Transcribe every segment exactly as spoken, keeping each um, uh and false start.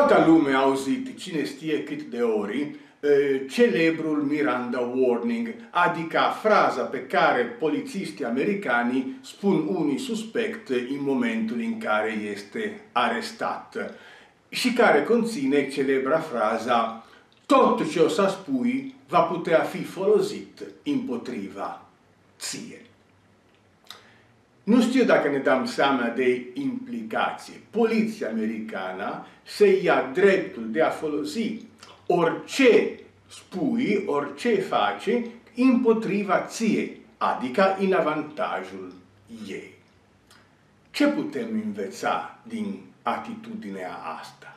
Toată lumea a auzit, cine știe cât de ori, celebrul Miranda Warning, adică fraza pe care polițiștii americani spun unui suspect în momentul în care este arestat și care conține celebra fraza: tot ce o să spui va putea fi folosit împotriva ție. Nu știu dacă ne dăm seama de implicație. Poliția americană se ia dreptul de a folosi orice spui, orice face împotriva ție, adică în avantajul ei. Ce putem învăța din atitudinea asta?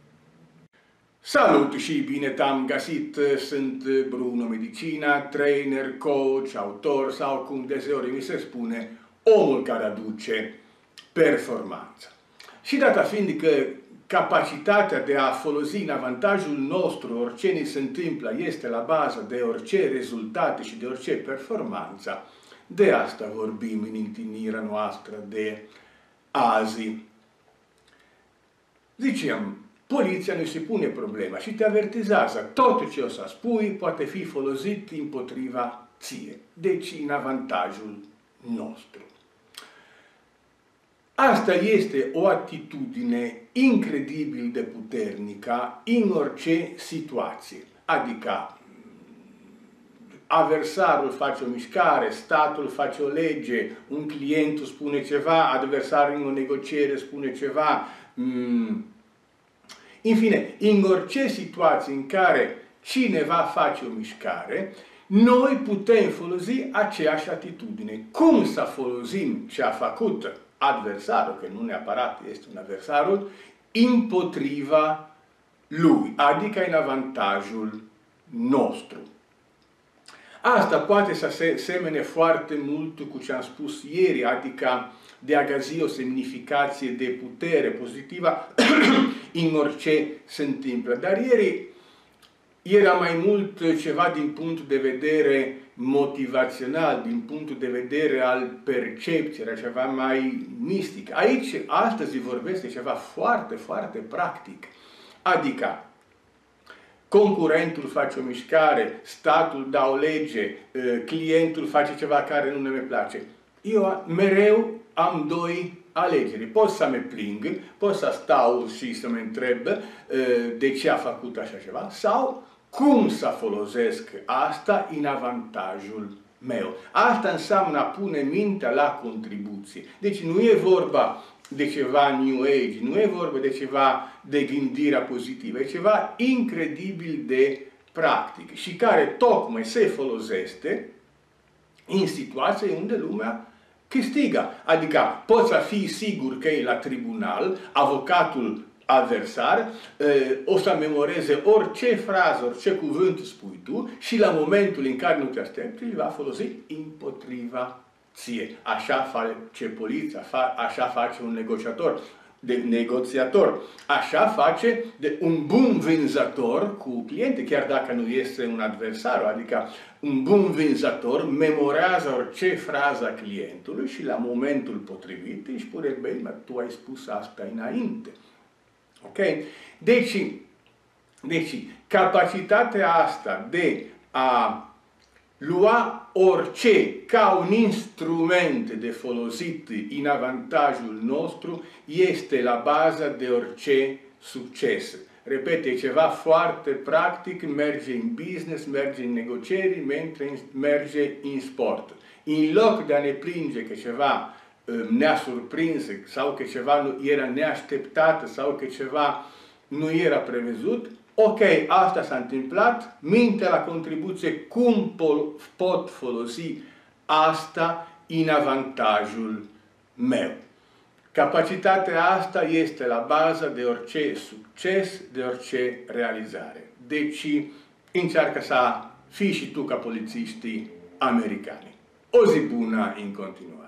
Salut și bine te-am găsit, sunt Bruno Medicina, trainer, coach, autor sau cum deseori mi se spune, omul care aduce performanță. Și data fiind că capacitatea de a folosi în avantajul nostru orice ni se întâmplă este la bază de orice rezultate și de orice performanță, de asta vorbim în întâlnirea noastră de azi. Ziceam, poliția nu se pune problema și te avertizează. Tot ce o să spui poate fi folosit împotriva ție, deci în avantajul nostru. Asta este o atitudine incredibil de puternică în orice situație. Adică adversarul face o mișcare, statul face o lege, un client spune ceva, adversarul în o negociere spune ceva. În fine, în orice situație în care cineva face o mișcare, noi putem folosi aceeași atitudine. Cum să folosim ce a făcut adversarul, că nu neapărat este un adversarul, împotriva lui, adică în avantajul nostru. Asta poate să se semene foarte mult cu ce am spus ieri, adică de a găsi o semnificație de putere pozitivă în orice se întâmplă. Dar ieri era mai mult ceva din punct de vedere motivațional, din punctul de vedere al percepției, ceva mai mistic. Aici, astăzi, vorbește ceva foarte, foarte practic. Adică, concurentul face o mișcare, statul dă o lege, clientul face ceva care nu ne place. Eu mereu am doi alegeri. Pot să mă plâng, pot să stau și să mă întreb de ce a făcut așa ceva, sau cum să folosesc asta în avantajul meu. Asta înseamnă a pune mintea la contribuție. Deci nu e vorba de ceva New Age, nu e vorba de ceva de gândirea pozitivă, e ceva incredibil de practic și care tocmai se folosește în situații unde lumea câștigă. Adică poți să fii sigur că e la tribunal, avocatul adversar o să memoreze orice frază, orice cuvânt spui tu și la momentul în care nu te aștepți, îl va folosi împotriva ție. Așa face poliția, așa face un negociator, de negoțiator, așa face de un bun vânzător cu cliente, chiar dacă nu este un adversar, adică un bun vânzător memorează orice frază a clientului și la momentul potrivit își spune, băi, tu ai spus asta înainte. Ok? Deci, deci, capacitatea asta de a lua orice ca un instrument de folosit în avantajul nostru este la baza de orice succes. Repet, e ceva foarte practic, merge în business, merge în negocieri, merge în sport. În loc de a ne plânge că ceva ne-a surprins sau că ceva nu era neașteptat sau că ceva nu era prevăzut, ok, asta s-a întâmplat, mintea la contribuție, cum pot folosi asta în avantajul meu. Capacitatea asta este la baza de orice succes, de orice realizare. Deci, încearcă să fii și tu ca polițiștii americani. O zi bună în continuare.